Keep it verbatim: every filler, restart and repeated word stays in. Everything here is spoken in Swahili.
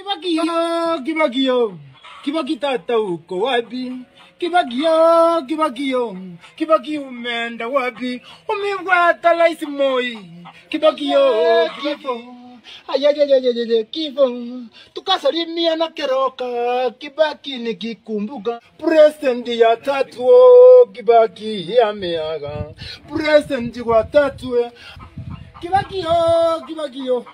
Kibagio, Kibagio, Kibaki tata uko wapi? Kibagio, Kibagio, Kibaki umeenda wapi? Umemfuata Rais Moi. Kibagio, kifo. Ayayayayayaye kifo. Tukasalimia na keroka. Kibaki nikikumbuka. President ya tatu, Kibaki ameaga. President wa tatu. Kibagio, Kibagio.